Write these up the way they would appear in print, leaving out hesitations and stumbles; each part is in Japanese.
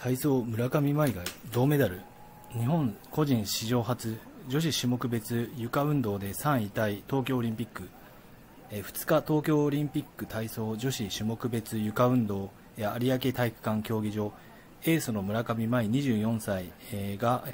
体操村上茉愛が銅メダル。日本個人史上初女子種目別床運動で3位タイ東京オリンピック。2日東京オリンピック体操女子種目別床運動や有明体育館競技場、エースの村上茉愛24歳が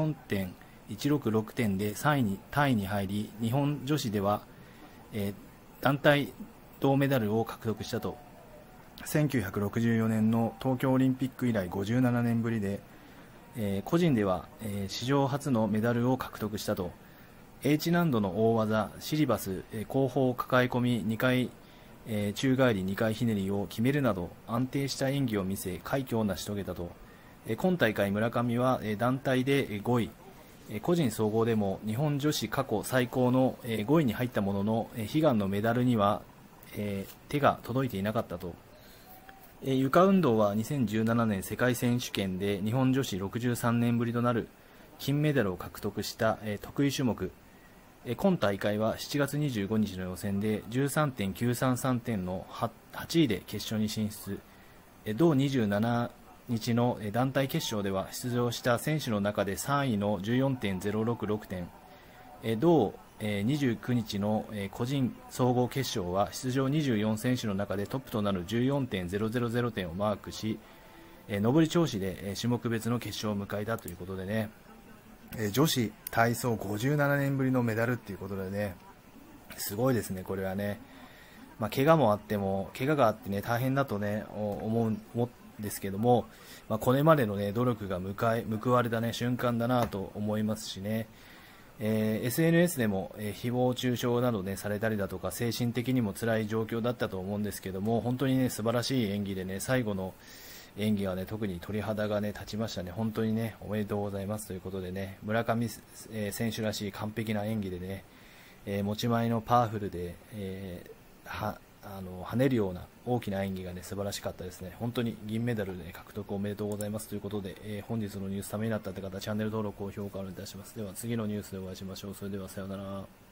14.166 点で3位にタイに入り、日本女子では団体銅メダルを獲得したと。1964年の東京オリンピック以来57年ぶりで、個人では史上初のメダルを獲得したと。H 難度の大技シリバス後方抱え込み2回、宙返り2回ひねりを決めるなど安定した演技を見せ快挙を成し遂げたと。今大会村上は団体で5位、個人総合でも日本女子過去最高の5位に入ったものの悲願のメダルには手が届いていなかったと。床運動は2017年世界選手権で日本女子63年ぶりとなる金メダルを獲得した得意種目。今大会は7月25日の予選で 13.933 点の8位で決勝に進出。同27日の団体決勝では出場した選手の中で3位の 14.066 点。同29日の個人総合決勝は出場24選手の中でトップとなる 14.000 点をマークし、上り調子で種目別の決勝を迎えたということでね、女子体操57年ぶりのメダルということでね、すごいですね、これはね。怪我があってね、大変だとね、思うんですけども、これまでのね、努力が報われたね、瞬間だなと思いますしね。SNS でも誹謗中傷など、ね、されたりだとか精神的にも辛い状況だったと思うんですけども、本当にね素晴らしい演技でね、最後の演技はね特に鳥肌がね立ちましたね。本当にねおめでとうございますということでね、村上選手らしい完璧な演技でね、持ち前のパワフルで、跳ねるような大きな演技がね素晴らしかったですね。本当に銀メダルで獲得おめでとうございますということで、本日のニュースためになったって方、チャンネル登録、高評価をお願いいたします。では次のニュースでお会いしましょう。それではさようなら。